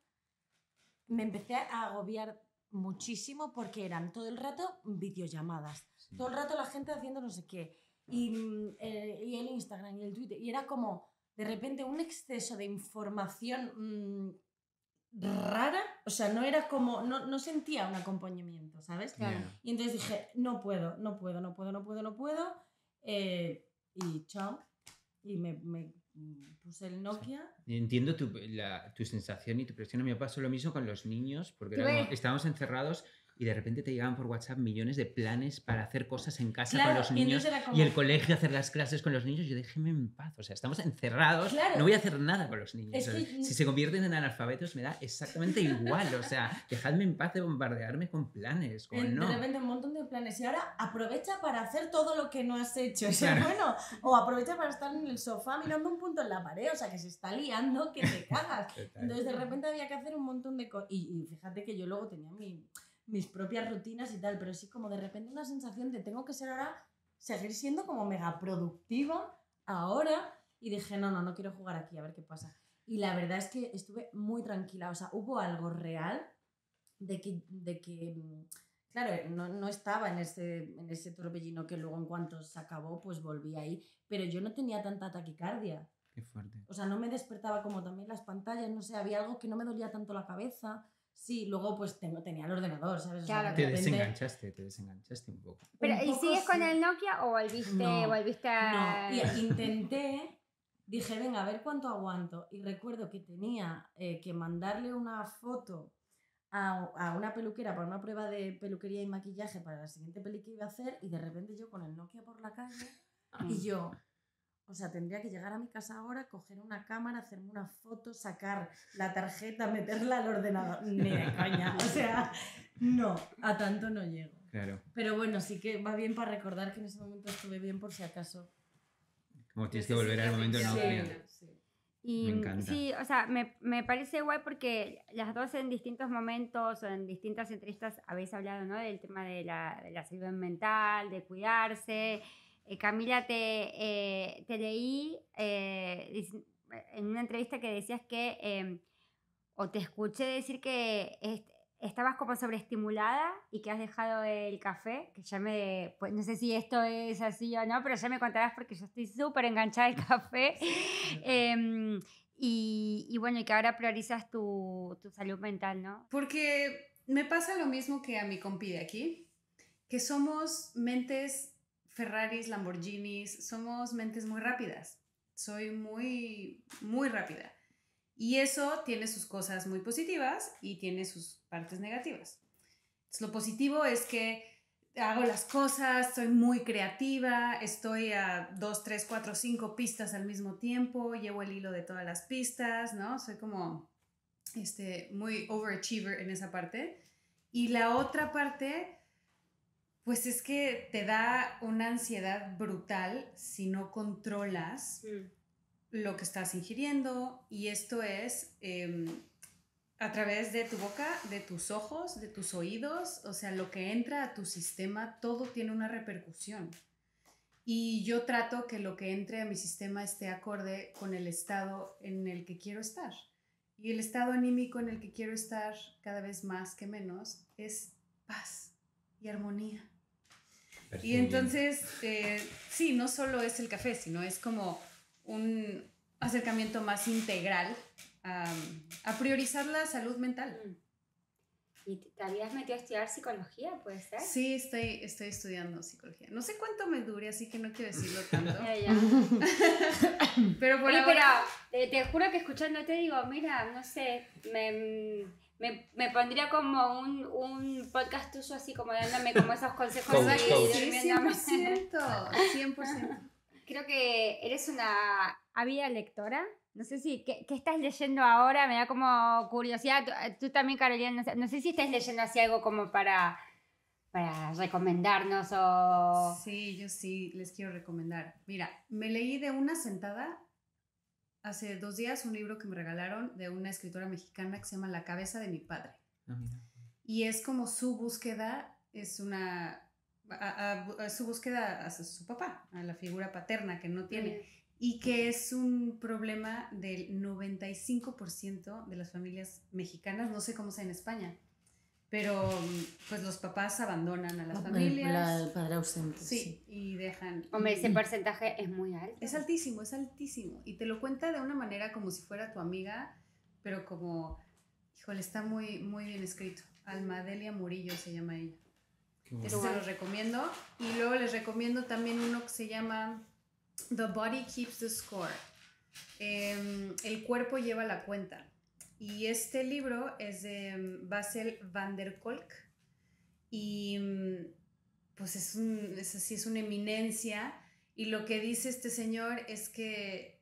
me empecé a agobiar muchísimo porque eran todo el rato videollamadas. Sí. Todo el rato la gente haciendo no sé qué. Y, mm, eh, y el Instagram y el Twitter. Y era como, de repente, un exceso de información mm, rara. O sea, no era como, no, no sentía un acompañamiento, ¿sabes? Ya. Y entonces dije, no puedo, no puedo, no puedo, no puedo, no puedo. Eh, y chao. Y me, me mm, puse el Nokia. Entiendo tu, la- tu sensación y tu presión. A mí me pasó lo mismo con los niños, porque Tú era como- ves. estábamos encerrados y de repente te llegaban por WhatsApp millones de planes para hacer cosas en casa Claro, con los y niños entonces era como- y el colegio hacer las clases con los niños. Yo déjeme en paz, o sea, estamos encerrados, Claro. no voy a hacer nada con los niños. Es O sea, que- si se convierten en analfabetos me da exactamente igual, o sea, dejadme en paz de bombardearme con planes, con En- no. De repente un montón de planes. Y ahora aprovecha para hacer todo lo que no has hecho. Eso Claro. es bueno. O aprovecha para estar en el sofá mirando un punto en la pared. O sea, que se está liando que te cagas. Total. Entonces de repente había que hacer un montón de cosas. Y, y fíjate que yo luego tenía mi, mis propias rutinas y tal. Pero sí como de repente una sensación de tengo que ser ahora, seguir siendo como mega productiva ahora. Y dije, no, no, no quiero jugar aquí, a ver qué pasa. Y la verdad es que estuve muy tranquila. O sea, hubo algo real de que, de que claro, no, no estaba en ese, en ese torbellino que luego en cuanto se acabó, pues volví ahí. Pero yo no tenía tanta taquicardia. Qué fuerte. O sea, no me despertaba como también las pantallas, no sé, había algo que no me dolía tanto la cabeza. Sí, luego pues tengo, tenía el ordenador, ¿sabes? O sea, Claro. de Te repente- desenganchaste, te desenganchaste un poco. Pero, un ¿y poco sigues con sí. el Nokia o volviste, No, volviste a...? No, y intenté, dije, venga, a ver cuánto aguanto. Y recuerdo que tenía eh, que mandarle una foto a, a una peluquera para una prueba de peluquería y maquillaje para la siguiente peli que iba a hacer. Y de repente yo con el Nokia por la calle y yo, o sea, tendría que llegar a mi casa ahora, coger una cámara, hacerme una foto, sacar la tarjeta, meterla al ordenador. Ni de coña, o sea, no, a tanto no llego. Claro. Pero bueno, sí que va bien para recordar que en ese momento estuve bien por si acaso. Como tienes que volver al momento Sí, Nokia. sí. Y, Me encanta. Sí, o sea, me, me parece guay porque las dos en distintos momentos o en distintas entrevistas habéis hablado, ¿no? Del tema de la, de la salud mental, de cuidarse. Eh, Camila, te, eh, te leí eh, dic- en una entrevista que decías que, eh, o te escuché decir que est- estabas como sobreestimulada y que has dejado el café, que ya me, pues no sé si esto es así o no, pero ya me contarás porque yo estoy súper enganchada al café. Em, y, y bueno, y que ahora priorizas tu, tu salud mental, ¿no? Porque me pasa lo mismo que a mi compi de aquí, que somos mentes Ferraris, Lamborghinis, somos mentes muy rápidas. Soy muy, muy rápida. Y eso tiene sus cosas muy positivas y tiene sus partes negativas. Entonces, lo positivo es que hago las cosas, soy muy creativa, estoy a dos, tres, cuatro, cinco pistas al mismo tiempo, llevo el hilo de todas las pistas, ¿no? Soy como este, muy overachiever en esa parte. Y la otra parte, pues es que te da una ansiedad brutal si no controlas lo que estás ingiriendo, y esto es eh, a través de tu boca, de tus ojos, de tus oídos, o sea, lo que entra a tu sistema, todo tiene una repercusión. Y yo trato que lo que entre a mi sistema esté acorde con el estado en el que quiero estar. Y el estado anímico en el que quiero estar cada vez más que menos es paz y armonía. Y entonces, eh, sí, no solo es el café, sino es como un acercamiento más integral a, a priorizar la salud mental. ¿Y te habías metido a estudiar psicología, puede ser? Sí, estoy, estoy estudiando psicología. No sé cuánto me dure, así que no quiero decirlo tanto. Ya, ya. Pero por Oye, ahora... pero te, te juro que escuchándote digo, mira, no sé, me, me, me pondría como un, un podcast tuyo así como dándome como esos consejos Coach, y coach. Sí, cien durmiéndome. por ciento, cien por ciento. Creo que eres una ávida lectora. No sé si, ¿qué, qué estás leyendo ahora? Me da como curiosidad. Tú, tú también, Carolina, no sé, no sé si estás leyendo así algo como para, para recomendarnos o... Sí, yo sí les quiero recomendar. Mira, me leí de una sentada hace dos días un libro que me regalaron de una escritora mexicana que se llama La cabeza de mi padre. Ah, mira. Y es como su búsqueda, es una... A, a- a su búsqueda hacia su papá, a la figura paterna que no tiene. Y que es un problema del noventa y cinco por ciento de las familias mexicanas, no sé cómo sea en España, pero pues los papás abandonan a las familias. La- el padre ausente. Sí, y dejan... Hombre, ese porcentaje es muy alto. Es altísimo, es altísimo. Y te lo cuenta de una manera como si fuera tu amiga, pero como, híjole, está muy, muy bien escrito. Almadelia Murillo se llama ella. Qué bueno. Ese se los recomiendo. Y luego les recomiendo también uno que se llama The Body Keeps the Score. Eh, el cuerpo lleva la cuenta. Y este libro es de Bassel van der Kolk. y pues es, un, es así, es una eminencia, y lo que dice este señor es que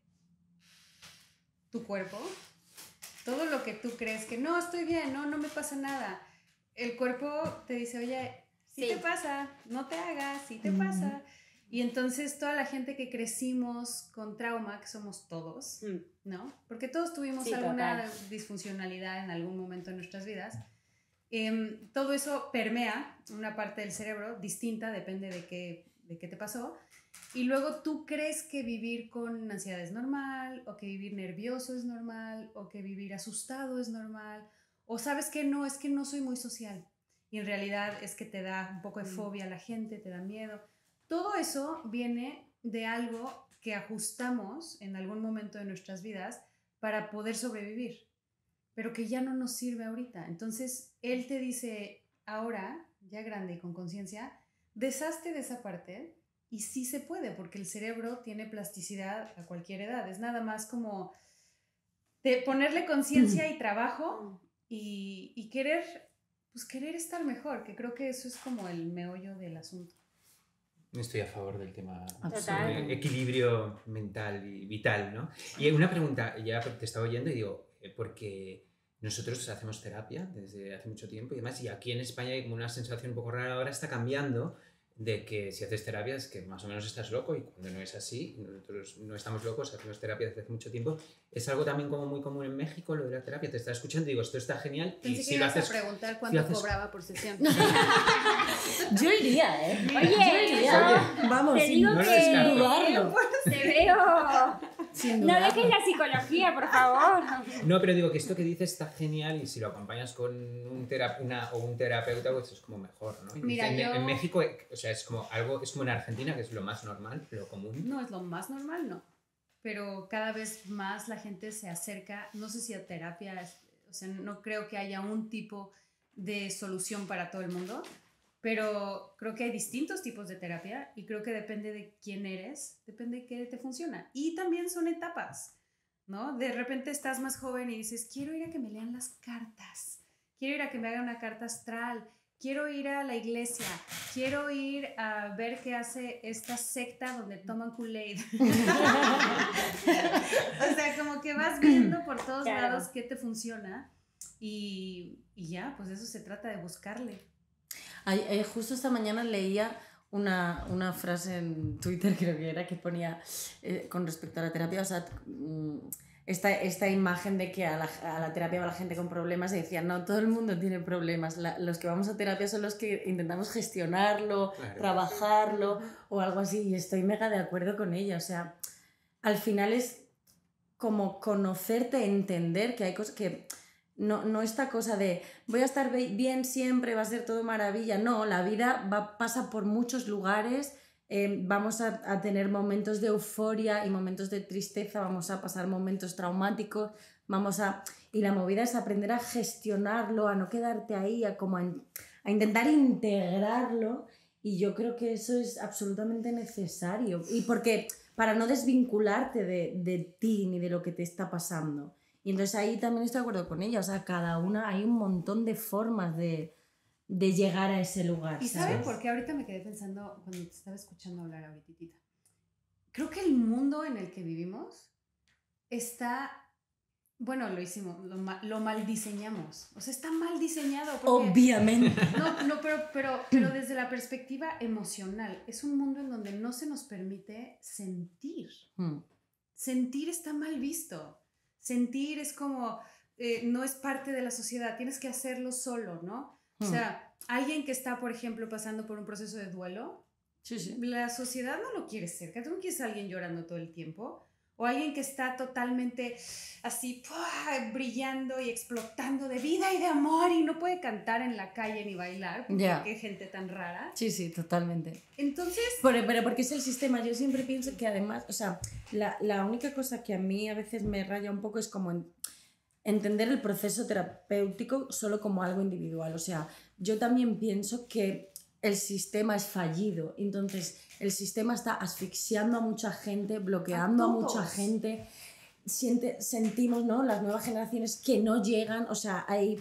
tu cuerpo, todo lo que tú crees que no, estoy bien, no, no me pasa nada, el cuerpo te dice, oye, sí, sí te pasa, no te hagas, sí te mm. pasa. Y entonces toda la gente que crecimos con trauma, que somos todos, mm. ¿no? Porque todos tuvimos sí, alguna total. disfuncionalidad en algún momento de nuestras vidas. Eh, todo eso permea una parte del cerebro distinta, depende de qué, de qué te pasó. Y luego tú crees que vivir con ansiedad es normal, o que vivir nervioso es normal, o que vivir asustado es normal, o sabes que no, es que no soy muy social. Y en realidad es que te da un poco de fobia a la gente, te da miedo. Todo eso viene de algo que ajustamos en algún momento de nuestras vidas para poder sobrevivir, pero que ya no nos sirve ahorita. Entonces, él te dice, ahora, ya grande y con conciencia, deshazte de esa parte, y sí se puede, porque el cerebro tiene plasticidad a cualquier edad. Es nada más como de ponerle conciencia y trabajo y, y querer, pues querer estar mejor, que creo que eso es como el meollo del asunto. Estoy a favor del tema sobre equilibrio mental y vital, ¿no? Y una pregunta, ya te estaba oyendo y digo, porque nosotros hacemos terapia desde hace mucho tiempo y demás, y aquí en España hay como una sensación un poco rara, ahora está cambiando, de que si haces terapia es que más o menos estás loco, y cuando no es así, nosotros no estamos locos, hacemos terapia desde hace mucho tiempo. Es algo también como muy común en México, lo de la terapia. Te estaba escuchando y digo, esto está genial. Pensé y que si ibas lo haces, a preguntar cuánto si haces... cobraba por sesión. Yo iría, ¿eh? Oye, yo iría. Yo, vamos, te sin, digo no que sin dudarlo. te veo... Sin no dudarlo. dejes la psicología, por favor. No, pero digo que esto que dices está genial, y si lo acompañas con un, tera una, o un terapeuta, pues es como mejor, ¿no? Mira, en, yo... en México, o sea, es como algo, es como en Argentina, que es lo más normal, lo común. No, es lo más normal, no. Pero cada vez más la gente se acerca, no sé si a terapia, o sea, no creo que haya un tipo de solución para todo el mundo, pero creo que hay distintos tipos de terapia y creo que depende de quién eres, depende de qué te funciona. Y también son etapas, ¿no? De repente estás más joven y dices, quiero ir a que me lean las cartas, quiero ir a que me hagan una carta astral, quiero ir a la iglesia, quiero ir a ver qué hace esta secta donde toman Kool-Aid. O sea, como que vas viendo por todos claro. lados qué te funciona y, y ya, pues eso se trata de buscarle. Ay, eh, justo esta mañana leía una, una frase en Twitter, creo que era, que ponía eh, con respecto a la terapia, o sea, esta, esta imagen de que a la, a la terapia va la gente con problemas, y decía, no, todo el mundo tiene problemas, la, los que vamos a terapia son los que intentamos gestionarlo, claro. trabajarlo o algo así, y estoy mega de acuerdo con ella, o sea, al final es como conocerte, entender que hay cosas que... No, no esta cosa de voy a estar bien siempre, va a ser todo maravilla. No, la vida va, pasa por muchos lugares, eh, vamos a, a tener momentos de euforia y momentos de tristeza, vamos a pasar momentos traumáticos, vamos a... Y la movida es aprender a gestionarlo, a no quedarte ahí, a, como a, a intentar integrarlo, y yo creo que eso es absolutamente necesario. Y porque para no desvincularte de, de ti ni de lo que te está pasando. Y entonces ahí también estoy de acuerdo con ella, o sea, cada una, hay un montón de formas de, de llegar a ese lugar. ¿Y sabes por qué? Ahorita me quedé pensando cuando te estaba escuchando hablar ahorita. Creo que el mundo en el que vivimos está, bueno, lo hicimos, lo, lo mal diseñamos, o sea, está mal diseñado. Porque, obviamente. No, no pero, pero, pero desde la perspectiva emocional, es un mundo en donde no se nos permite sentir. Hmm. Sentir está mal visto. Sentir es como, eh, no es parte de la sociedad, tienes que hacerlo solo, ¿no? Hmm. O sea, alguien que está, por ejemplo, pasando por un proceso de duelo, sí, sí. La sociedad no lo quiere cerca, tú no quieres a alguien llorando todo el tiempo, o alguien que está totalmente así, ¡pua!, brillando y explotando de vida y de amor y no puede cantar en la calle ni bailar, porque yeah. Qué gente tan rara. Sí, sí, totalmente. Entonces... Pero, pero porque es el sistema, yo siempre pienso que además, o sea, la, la única cosa que a mí a veces me raya un poco es como en, entender el proceso terapéutico solo como algo individual, o sea, yo también pienso que el sistema es fallido, entonces el sistema está asfixiando a mucha gente, bloqueando a, a mucha gente, Siente, sentimos, ¿no?, las nuevas generaciones que no llegan, o sea, hay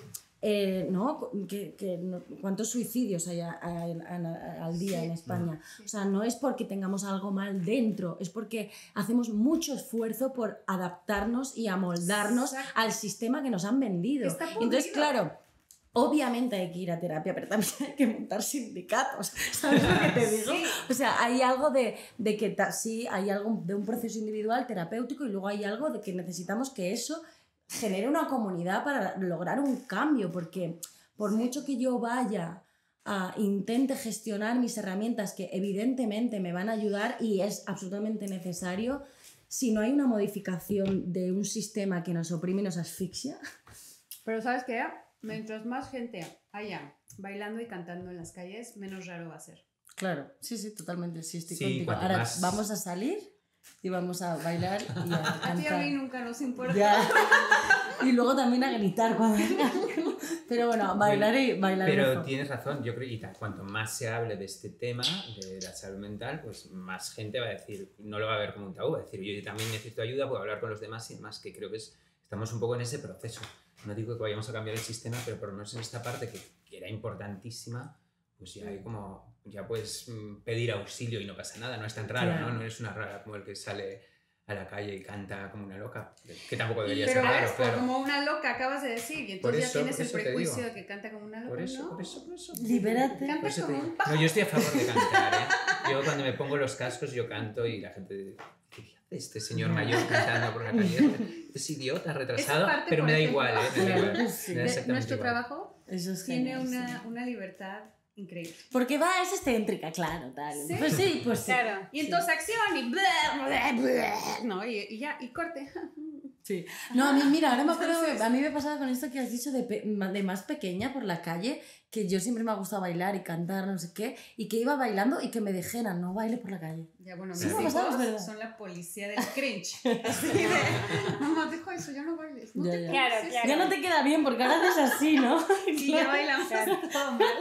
eh, ¿no? Que, que no- ¿Cuántos suicidios hay a- a- a- al día Sí. en España? O sea, no es porque tengamos algo mal dentro, es porque hacemos mucho esfuerzo por adaptarnos y amoldarnos Exacto. al sistema que nos han vendido. Está Y entonces, podrido. claro, obviamente hay que ir a terapia, pero también hay que montar sindicatos. ¿Sabes lo que te digo? Sí. O sea, hay algo de, de que ta- sí, hay algo de un proceso individual terapéutico y luego hay algo de que necesitamos que eso genere una comunidad para lograr un cambio, porque por mucho que yo vaya a intente gestionar mis herramientas que evidentemente me van a ayudar y es absolutamente necesario, si no hay una modificación de un sistema que nos oprime y nos asfixia. Pero ¿sabes qué? Mientras más gente haya bailando y cantando en las calles, menos raro va a ser. Claro, sí, sí, totalmente, sí, estoy Sí, contigo. cuanto Ahora más- vamos a salir y vamos a bailar y a A ti a cantar. mí nunca nos importa. Ya. Y luego también a gritar cuando pero bueno, bailar y bailar Pero mejor. tienes razón, yo creo que cuanto más se hable de este tema, de la salud mental, pues más gente va a decir, no lo va a ver como un tabú, va a decir, yo también necesito ayuda, puedo hablar con los demás y más, que creo que es, estamos un poco en ese proceso. No digo que vayamos a cambiar el sistema, pero por lo menos en esta parte que, que era importantísima, pues ya hay como, ya puedes mm, pedir auxilio y no pasa nada, no es tan raro, Claro. ¿no? No eres una rara como el que sale a la calle y canta como una loca, que tampoco debería Pero ser raro, ves, claro. como una loca acabas de decir, y entonces Por eso, ya tienes por el eso te prejuicio digo. de que canta como una loca. Por eso, no. por eso, por eso. Libérate. Canta Por eso te como digo. un pájaro. No, yo estoy a favor de cantar, ¿eh? Yo cuando me pongo los cascos yo canto y la gente... ¿Qué hace este señor mayor cantando por la calle? Es idiota, retrasado, parte, pero por me da ejemplo, igual, ¿eh? Me da Claro igual. que sí. Me da De- exactamente nuestro igual. trabajo Eso es tiene genial, una, sí. una libertad increíble. Porque va, es excéntrica, claro, tal. Sí. Pues sí, pues sí. Claro. Y entonces acción y bla, bla, bla, no, y, y ya, y corte. Sí. No, a mí, mira, ahora me acuerdo, Entonces- a mí me pasaba con esto que has dicho de, pe- de más pequeña por la calle, que yo siempre me ha gustado bailar y cantar, no sé qué, y que iba bailando y que me dijeran, no baile por la calle. Ya, bueno, Sí, mis me hijos pasaba, es verdad. son la policía del cringe. Así de, mamá, deja eso, ya no bailes. No Ya, te ya. Claro, pases". claro. Ya no te queda bien porque ahora haces así, ¿no? Y ya bailamos Claro. todo mal.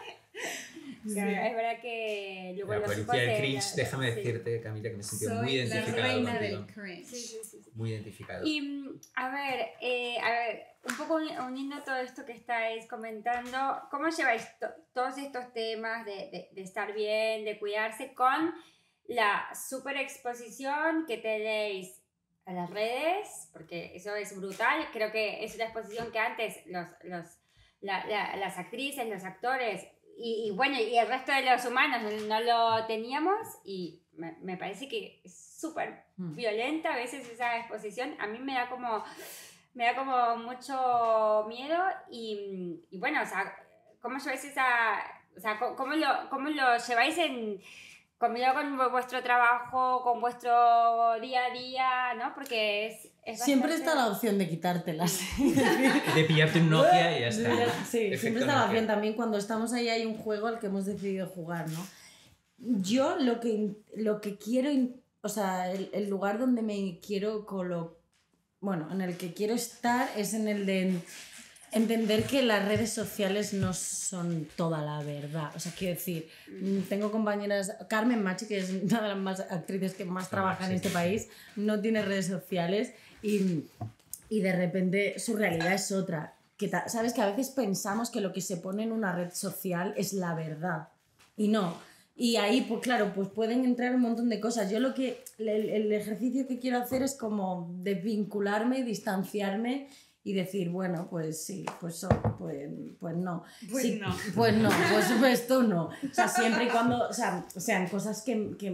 Claro, es verdad que luego La los policía hijos del de cringe, la- déjame sí. decirte, Camila, que me he sentido muy Soy la identificado reina contigo. del cringe. Sí, sí, sí, sí. Muy identificado. Y mm, a ver, eh, a ver, un poco uni- uniendo todo esto que estáis comentando, ¿cómo lleváis to- todos estos temas de, de, de estar bien, de cuidarse, con la super exposición que tenéis a las redes? Porque eso es brutal. Creo que es una exposición que antes los, los, la- la- las actrices, los actores y, y bueno, y el resto de los humanos no lo teníamos, y me, me parece que es súper Mm. violenta a veces esa exposición. A mí me da como, me da como mucho miedo y, y bueno, o sea, ¿cómo lleváis esa, o sea, cómo, cómo lo, cómo lo lleváis en, combinado con vu- vuestro trabajo, con vuestro día a día, ¿no? Porque es, es Siempre bastante- está la opción de quitártelas. De pillarte un Nokia y ya está. Sí, Efecto siempre está la Nokia. opción. También cuando estamos ahí hay un juego al que hemos decidido jugar, ¿no? Yo lo que, lo que quiero, in- o sea, el, el lugar donde me quiero colo, bueno, en el que quiero estar es en el de entender que las redes sociales no son toda la verdad. O sea, quiero decir, mm, tengo compañeras, Carmen Machi, que es una de las más actrices que más Ah, trabaja en sí, este sí. país, no tiene redes sociales y, y de repente su realidad es otra. Que ta- Sabes que a veces pensamos que lo que se pone en una red social es la verdad y no. Y ahí, pues claro, pues pueden entrar un montón de cosas. Yo lo que, el, el ejercicio que quiero hacer es como desvincularme, distanciarme y decir, bueno, pues sí, pues, so- pues, pues no. Pues Sí, no. Pues no, por supuesto no. O sea, siempre y cuando, o sea, sean cosas que, que...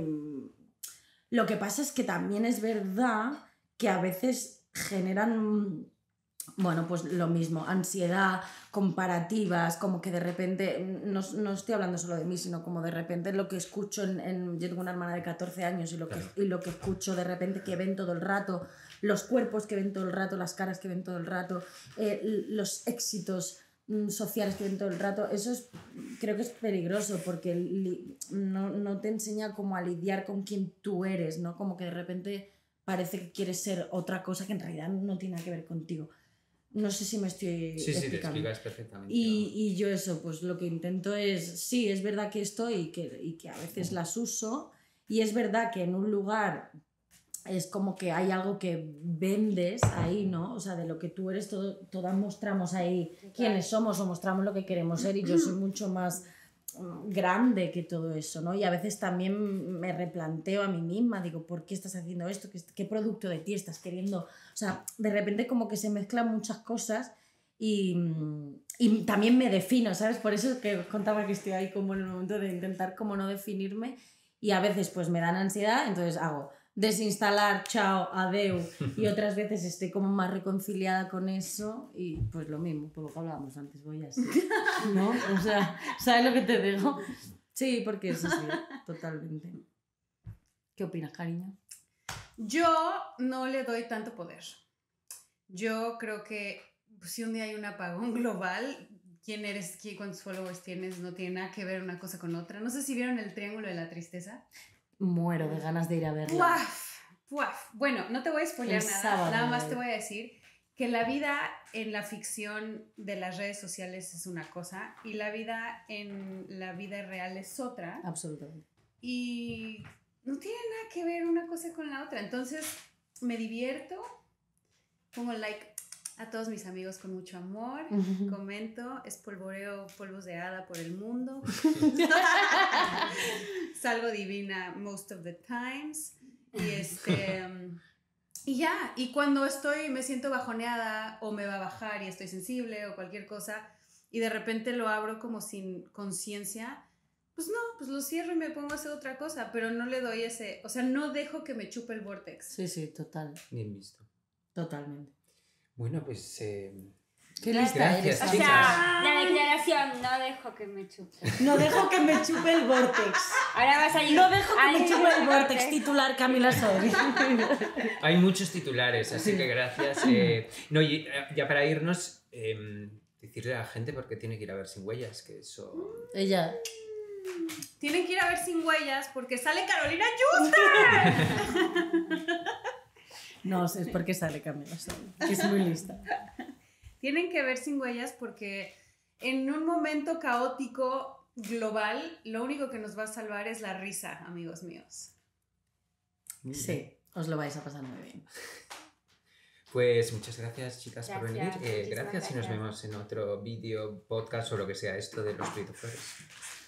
Lo que pasa es que también es verdad que a veces generan, bueno, pues lo mismo, ansiedad, comparativas, como que de repente, no, no estoy hablando solo de mí, sino como de repente lo que escucho en, en- yo tengo una hermana de catorce años y lo, que, Claro. y lo que escucho de repente que ven todo el rato, los cuerpos que ven todo el rato, las caras que ven todo el rato, eh, los éxitos mm, sociales que ven todo el rato, eso es, creo que es peligroso porque li- no, no te enseña como a lidiar con quien tú eres, ¿no? Como que de repente parece que quieres ser otra cosa que en realidad no tiene nada que ver contigo. No sé si me estoy Sí, sí, te explicando. explicas perfectamente. Y, y yo eso, pues lo que intento es, sí, es verdad que estoy y que, y que a veces las uso, y es verdad que en un lugar es como que hay algo que vendes ahí, ¿no? O sea, de lo que tú eres, todo, todas mostramos ahí Total. quiénes somos o mostramos lo que queremos ser y yo soy mucho más mm, grande que todo eso, ¿no? Y a veces también me replanteo a mí misma, digo, ¿por qué estás haciendo esto? ¿Qué, qué producto de ti estás queriendo? O sea, de repente como que se mezclan muchas cosas y, y también me defino, ¿sabes? Por eso es que os contaba que estoy ahí como en el momento de intentar como no definirme y a veces pues me dan ansiedad, entonces hago desinstalar, chao, adeu, y otras veces estoy como más reconciliada con eso y pues lo mismo, por lo que hablábamos antes, voy así, ¿no? O sea, ¿sabes lo que te digo? Sí, porque es así, totalmente. ¿Qué opinas, cariño? Yo no le doy tanto poder. Yo creo que pues, si un día hay un apagón global, quién eres, qué, cuántos followers tienes, no tiene nada que ver una cosa con otra. No sé si vieron el Triángulo de la Tristeza. Muero de ganas de ir a verla. ¡Puaf! ¡Puaf! Bueno, no te voy a spoilear El nada, sábado nada más voy. te voy a decir que la vida en la ficción de las redes sociales es una cosa y la vida en la vida real es otra. Absolutamente. Y no tiene nada que ver una cosa con la otra. Entonces me divierto, pongo like a todos mis amigos con mucho amor, comento, espolvoreo polvos de hada por el mundo, salgo divina most of the times y este y ya, y cuando estoy me siento bajoneada o me va a bajar y estoy sensible o cualquier cosa y de repente lo abro como sin conciencia. Pues no, pues lo cierro y me pongo a hacer otra cosa, pero no le doy ese, o sea, no dejo que me chupe el vortex. Sí, sí, total. Bien visto. Totalmente. Bueno, pues... Eh, Qué lista Gracias, eres. O chicas. sea, la declaración, no dejo que me chupe. No dejo que me chupe el vortex. Ahora vas a ir. No dejo que al- me chupe el vortex. Titular Camila Sodi. hay muchos titulares, así que gracias. Eh, no, y eh, ya para irnos, eh, decirle a la gente porque tiene que ir a ver Sin Huellas, que eso... Ella. Tienen que ir a ver Sin Huellas porque sale Carolina Yusta. No, es porque sale Camila Sodi, que es muy lista. Tienen que ver Sin Huellas porque en un momento caótico global, lo único que nos va a salvar es la risa, amigos míos. Muy bien. Sí, os lo vais a pasar muy bien. Pues muchas gracias, chicas, por venir. Gracias, Eh, muchísimas gracias y nos gracias. vemos en otro vídeo, podcast o lo que sea esto de los Frito Flores.